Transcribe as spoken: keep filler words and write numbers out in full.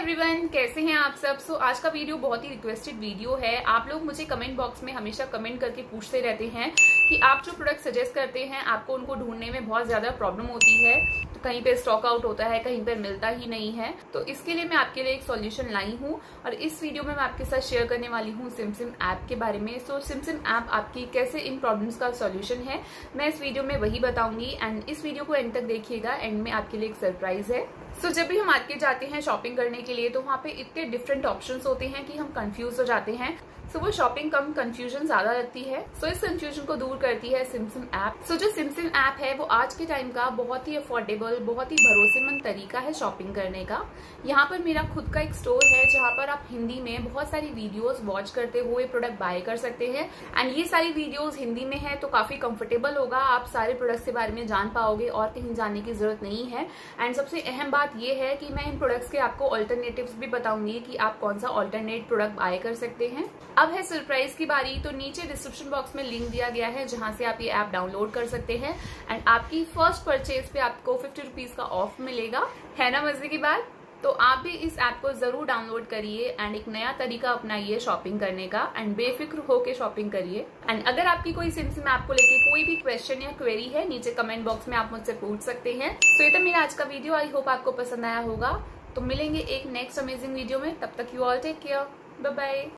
Everyone, कैसे हैं आप सब। सो so, आज का वीडियो बहुत ही रिक्वेस्टेड वीडियो है। आप लोग मुझे कमेंट बॉक्स में हमेशा कमेंट करके पूछते रहते हैं कि आप जो प्रोडक्ट सजेस्ट करते हैं आपको उनको ढूंढने में बहुत ज्यादा प्रॉब्लम होती है, तो कहीं पे स्टॉक आउट होता है, कहीं पर मिलता ही नहीं है। तो इसके लिए मैं आपके लिए एक सॉल्यूशन लाई हूँ और इस वीडियो में मैं आपके साथ शेयर करने वाली हूँ सिमसिम ऐप के बारे में। सो सिमसिम ऐप आपकी कैसे इन प्रॉब्लम्स का सॉल्यूशन है, मैं इस वीडियो में वही बताऊंगी। एंड इस वीडियो को एंड तक देखिएगा, एंड में आपके लिए एक सरप्राइज है। सो so, जब भी हम मार्केट जाते हैं शॉपिंग करने के लिए तो वहाँ पे इतने डिफरेंट ऑप्शंस होते हैं कि हम कंफ्यूज हो जाते हैं। सो so, वो शॉपिंग कम कंफ्यूजन ज्यादा लगती है। सो so, इस कंफ्यूजन को दूर करती है सिमसिम ऐप। सो so, जो सिमसिम ऐप है वो आज के टाइम का बहुत ही अफोर्डेबल, बहुत ही भरोसेमंद तरीका है शॉपिंग करने का। यहाँ पर मेरा खुद का एक स्टोर है जहाँ पर आप हिंदी में बहुत सारी वीडियोस वॉच करते हुए प्रोडक्ट बाय कर सकते हैं। एंड ये सारी वीडियोस हिंदी में है तो काफी कंफर्टेबल होगा, आप सारे प्रोडक्ट्स के बारे में जान पाओगे और कहीं जाने की जरूरत नहीं है। एंड सबसे अहम बात ये है कि मैं इन प्रोडक्ट्स के आपको ऑल्टरनेटिव्स भी बताऊंगी कि आप कौन सा ऑल्टरनेट प्रोडक्ट बाय कर सकते हैं। अब है सरप्राइज की बारी। तो नीचे डिस्क्रिप्शन बॉक्स में लिंक दिया गया है जहां से आप ये ऐप डाउनलोड कर सकते हैं। एंड आपकी फर्स्ट परचेज पे आपको फिफ्टी रुपीज का ऑफ मिलेगा। है ना मजे की बात। तो आप भी इस ऐप को जरूर डाउनलोड करिए एंड एक नया तरीका अपनाइए शॉपिंग करने का, एंड बेफिक्र होके शॉपिंग करिए। एंड अगर आपकी कोई सिमसिम ऐप को लेके कोई भी क्वेश्चन या क्वेरी है, नीचे कमेंट बॉक्स में आप मुझसे पूछ सकते हैं। तो ये था मेरा आज का वीडियो। आई होप आपको पसंद आया होगा। तो मिलेंगे एक नेक्स्ट अमेजिंग वीडियो में, तब तक you all take care, bye bye.